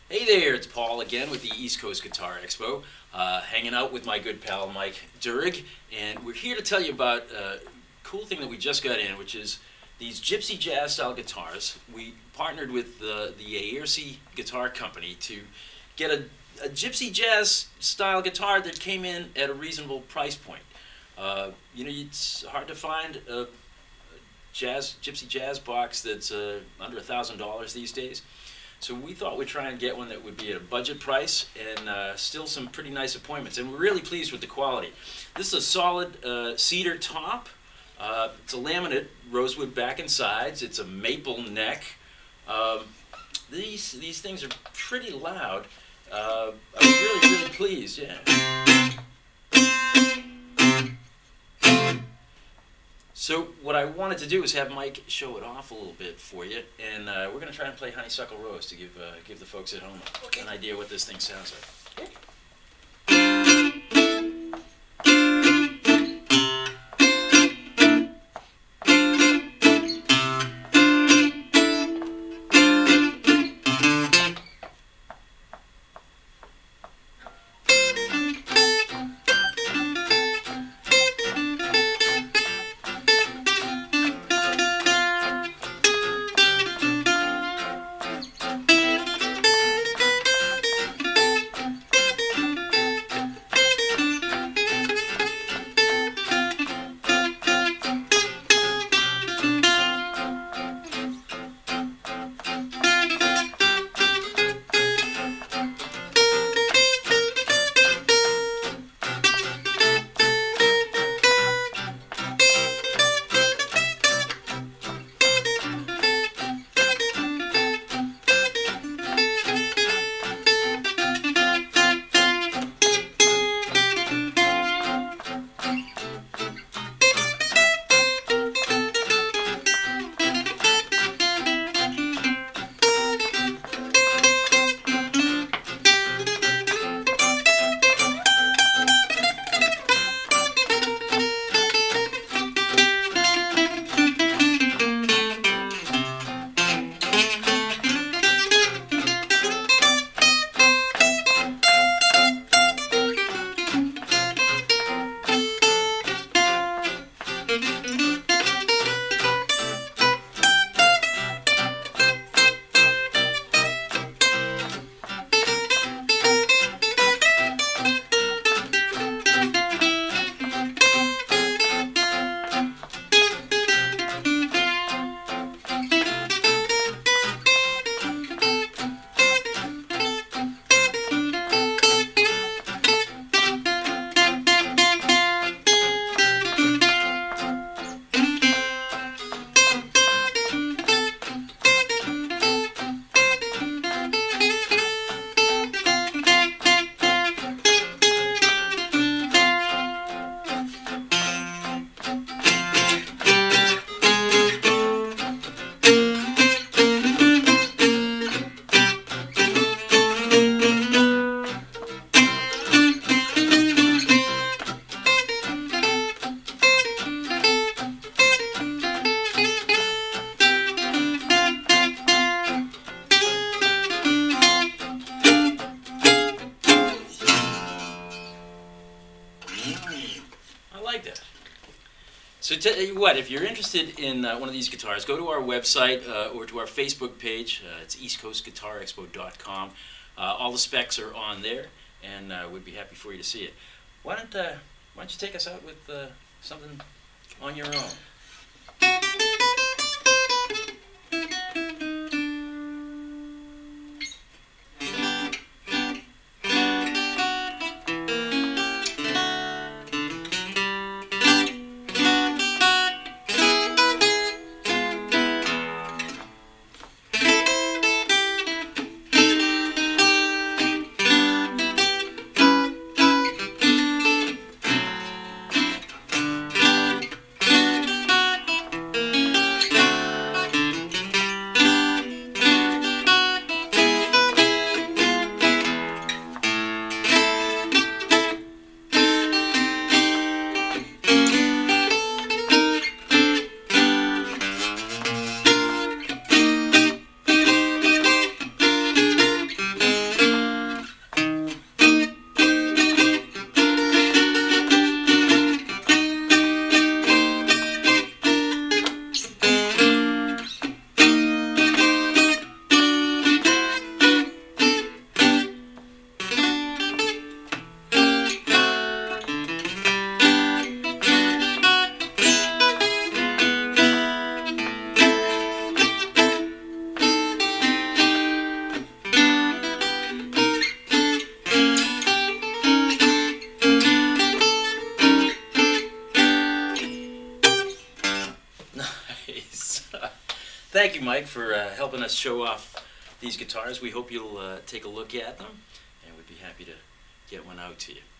Hey there, it's Paul again with the East Coast Guitar Expo, hanging out with my good pal Mike Durig, and we're here to tell you about a cool thing that we just got in, which is these gypsy jazz style guitars. We partnered with the AiersiGypsy Guitar Company to get a gypsy jazz style guitar that came in at a reasonable price point. It's hard to find a gypsy jazz box that's under $1,000 these days. So we thought we'd try and get one that would be at a budget price and still some pretty nice appointments. And we're really pleased with the quality. This is a solid cedar top. It's a laminate rosewood back and sides. It's a maple neck. These things are pretty loud. I was really pleased. Yeah. So what I wanted to do is have Mike show it off a little bit for you, and we're going to try and play Honeysuckle Rose to give the folks at home an idea what this thing sounds like. I like that. So tell you what, if you're interested in one of these guitars, go to our website or to our Facebook page. It's eastcoastguitarexpo.com. All the specs are on there, and we'd be happy for you to see it. Why don't you take us out with something on your own? thank you, Mike, for helping us show off these guitars. We hope you'll take a look at them, and we'd be happy to get one out to you.